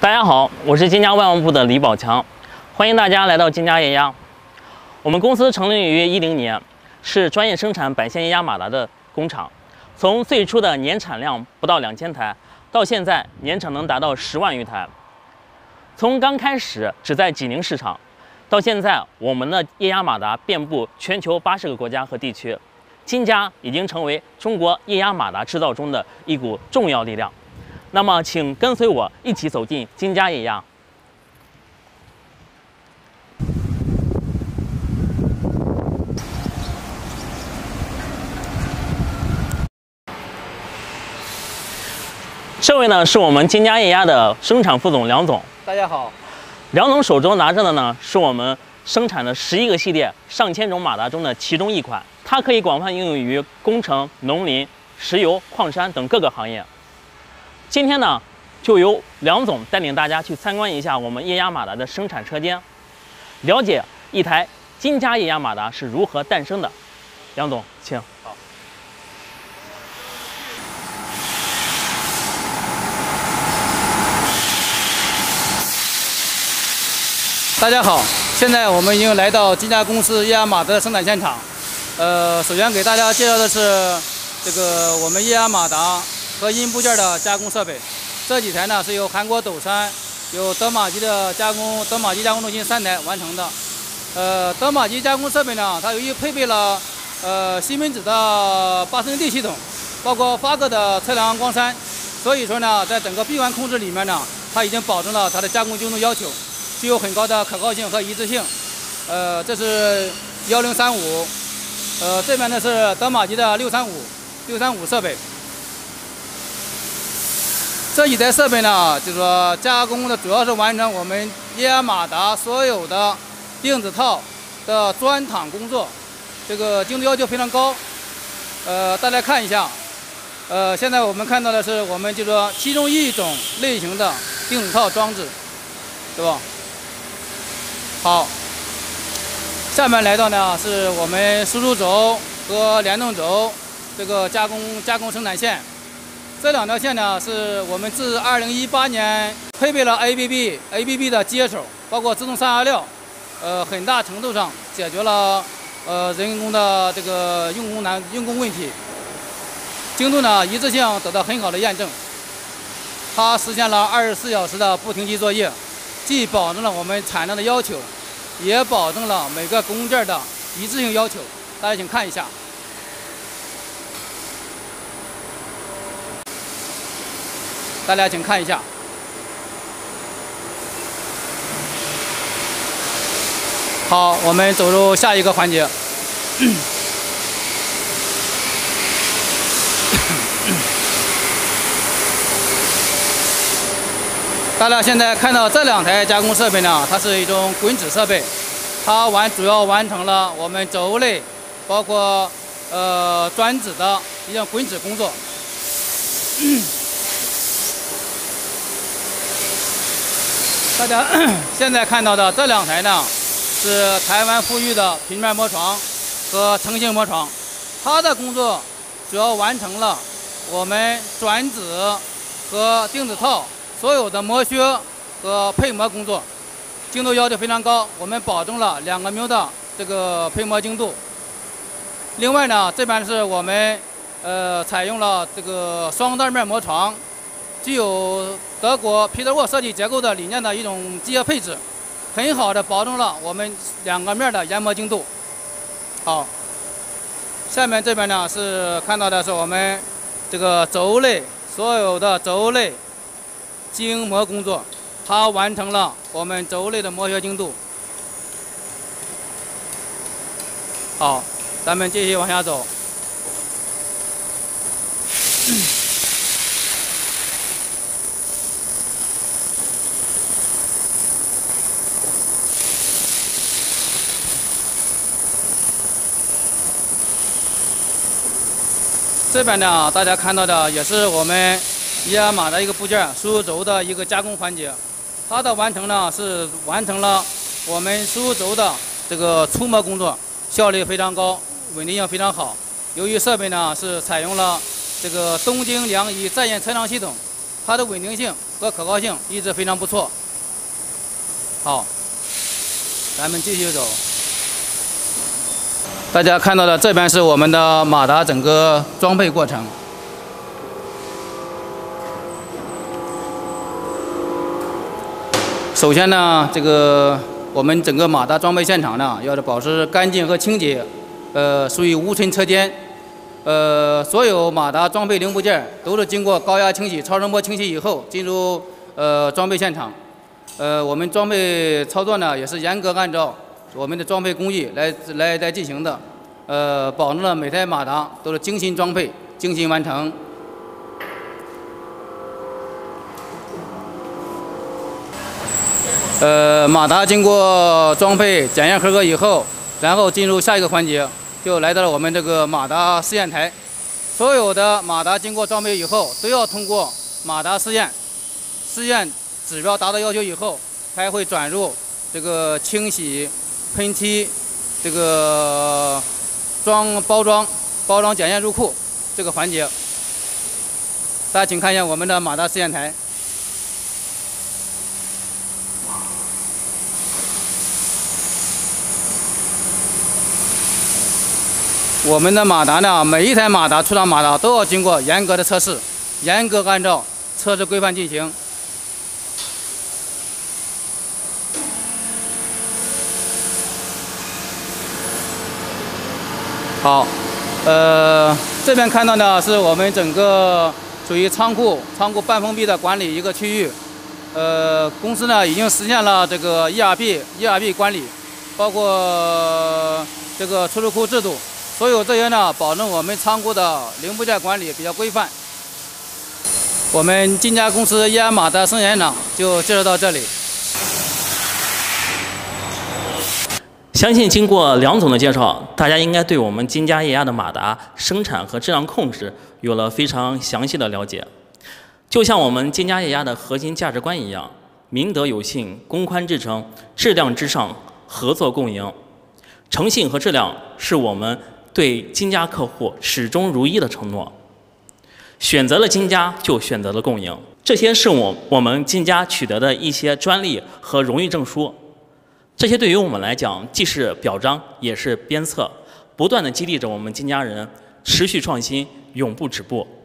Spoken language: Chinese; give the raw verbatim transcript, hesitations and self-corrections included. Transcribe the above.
大家好，我是金家外贸部的李宝强，欢迎大家来到金家液压。我们公司成立于一零年，是专业生产百线液压马达的工厂。从最初的年产量不到两千台，到现在年产能达到十万余台。从刚开始只在济宁市场，到现在我们的液压马达遍布全球八十个国家和地区，金家已经成为中国液压马达制造中的一股重要力量。那么，请跟随我一起走进金家液压。这位呢是我们金家液压的生产副总梁总。 大家好。 梁总手中拿着的呢是我们生产的十一个系列上千种马达中的其中一款，它可以广泛应用于工程、农林、石油、矿山等各个行业。今天呢，就由梁总带领大家去参观一下我们液压马达的生产车间，了解一台金家液压马达是如何诞生的。梁总，请。好。 大家好，现在我们已经来到金家公司液压马达的生产现场。呃，首先给大家介绍的是这个我们液压马达和音部件的加工设备。这几台呢是由韩国斗山、有德玛机的加工德玛机加工中心三台完成的。呃，德玛机加工设备呢，它由于配备了呃西门子的八升 D 系统，包括发哥的测量光栅，所以说呢，在整个闭环控制里面呢，它已经保证了它的加工精度要求，具有很高的可靠性和一致性。呃，这是幺零三五，呃，这边呢是德玛机的六三五六三五设备。这几台设备呢，就是说加工的主要是完成我们液压马达所有的钉子套的钻躺工作，这个精度要求非常高。呃，大家看一下，呃，现在我们看到的是我们就是说其中一种类型的钉子套装置，对吧？好，下面来到呢是我们输出轴和联动轴这个加工加工生产线。这两条线呢，是我们自二零一八年配备了 A B B A B B 的接手，包括自动上压料，呃，很大程度上解决了呃人工的这个用工难用工问题。精度呢一致性得到很好的验证，它实现了二十四小时的不停机作业，既保证了我们产量的要求，也保证了每个工件的一致性要求。大家请看一下。大家请看一下，好，我们走入下一个环节。大家现在看到这两台加工设备呢，它是一种滚指设备，它完主要完成了我们轴类，包括呃转子的一种滚指工作。大家现在看到的这两台呢，是台湾富裕的平面磨床和成型磨床，它的工作主要完成了我们转子和钉子套所有的磨削和配磨工作，精度要求非常高，我们保证了两个缪的这个配磨精度。另外呢，这边是我们呃采用了这个双断面磨床，具有德国皮特沃设计结构的理念的一种机械配置，很好的保证了我们两个面的研磨精度。好，下面这边呢是看到的是我们这个轴类所有的轴类精磨工作，它完成了我们轴类的磨削精度。好，咱们继续往下走。这边呢，大家看到的也是我们液压马达一个部件输入轴的一个加工环节，它的完成呢是完成了我们输入轴的这个粗磨工作，效率非常高，稳定性非常好。由于设备呢是采用了这个东京良仪在线测量系统， 它的稳定性和可靠性一直非常不错。好，咱们继续走。大家看到的这边是我们的马达整个装配过程。首先呢，这个我们整个马达装备现场呢，要是保持干净和清洁，呃，属于无尘车间。呃，所有马达装配零部件都是经过高压清洗、超声波清洗以后进入呃装备现场。呃，我们装备操作呢，也是严格按照我们的装配工艺来来来进行的，呃，保证了每台马达都是精心装配、精心完成。呃，马达经过装配、检验合格以后，然后进入下一个环节，就来到了我们这个马达试验台。所有的马达经过装配以后，都要通过马达试验，试验指标达到要求以后，才会转入这个清洗、喷漆、这个装包装、包装检验入库这个环节。大家请看一下我们的马达试验台。我们的马达呢，每一台马达出厂马达都要经过严格的测试，严格按照测试规范进行。好，呃，这边看到呢是我们整个属于仓库、仓库半封闭的管理一个区域。呃，公司呢已经实现了这个 E R P、E R P 管理，包括这个出入库制度。所有这些呢，保证我们仓库的零部件管理比较规范。我们金家公司液压马达生产厂就介绍到这里。 相信经过梁总的介绍，大家应该对我们金家液压的马达生产和质量控制有了非常详细的了解。就像我们金家液压的核心价值观一样，明德有信，公宽至诚，质量至上，合作共赢。诚信和质量是我们对金家客户始终如一的承诺。选择了金家，就选择了共赢。这些是我我们金家取得的一些专利和荣誉证书。这些对于我们来讲，既是表彰，也是鞭策，不断地激励着我们金家人持续创新，永不止步。